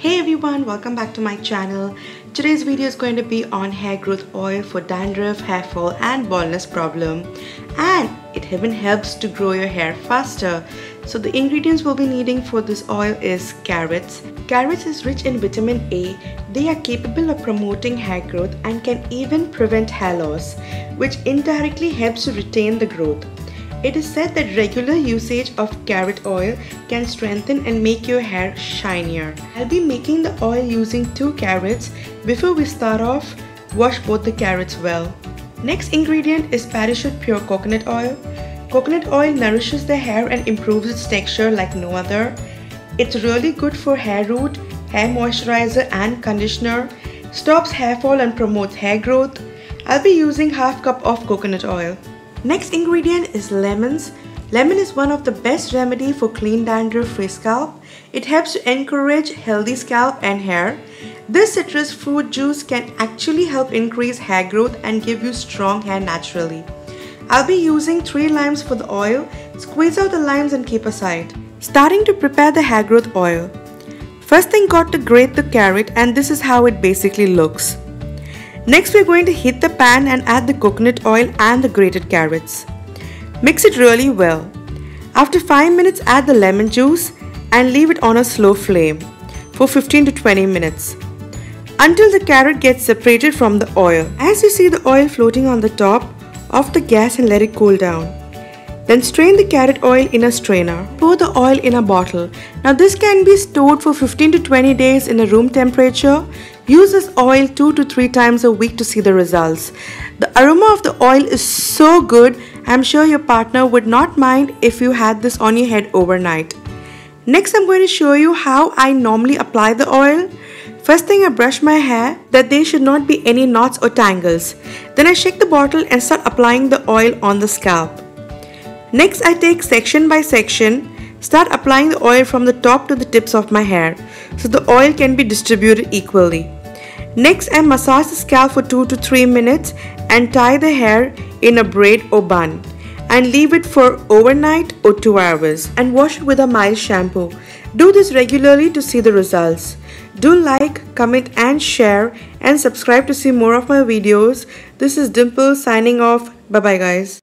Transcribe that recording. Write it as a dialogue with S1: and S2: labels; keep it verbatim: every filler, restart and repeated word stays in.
S1: Hey everyone, welcome back to my channel. Today's video is going to be on hair growth oil for dandruff, hair fall and baldness problem, and it even helps to grow your hair faster. So the ingredients we'll be needing for this oil is carrots. Carrots is rich in vitamin A. They are capable of promoting hair growth and can even prevent hair loss, which indirectly helps to retain the growth. It is said that regular usage of carrot oil can strengthen and make your hair shinier. I'll be making the oil using two carrots. Before we start off, wash both the carrots well. Next ingredient is Parachute Pure Coconut Oil. Coconut oil nourishes the hair and improves its texture like no other. It's really good for hair root, hair moisturizer and conditioner, stops hair fall and promotes hair growth. I'll be using half cup of coconut oil. Next ingredient is lemons. Lemon is one of the best remedy for clean dandruff-free scalp. It helps to encourage healthy scalp and hair. This citrus fruit juice can actually help increase hair growth and give you strong hair naturally. I'll be using three limes for the oil. Squeeze out the limes and keep aside. Starting to prepare the hair growth oil. First thing, got to grate the carrot, and this is how it basically looks. Next, we're going to heat the pan and add the coconut oil and the grated carrots. Mix it really well. After five minutes, add the lemon juice and leave it on a slow flame for fifteen to twenty minutes until the carrot gets separated from the oil. As you see the oil floating on the top, off the gas and let it cool down. Then strain the carrot oil in a strainer. Pour the oil in a bottle. Now this can be stored for fifteen to twenty days in a room temperature. Use this oil two to three times a week to see the results. The aroma of the oil is so good, I'm sure your partner would not mind if you had this on your head overnight. Next, I'm going to show you how I normally apply the oil. First thing, I brush my hair that there should not be any knots or tangles. Then I shake the bottle and start applying the oil on the scalp. Next, I take section by section. Start applying the oil from the top to the tips of my hair so the oil can be distributed equally. Next, I massage the scalp for two to three minutes and tie the hair in a braid or bun and leave it for overnight or two hours and wash it with a mild shampoo. Do this regularly to see the results. Do like, comment and share and subscribe to see more of my videos. This is Dimple signing off. Bye bye guys.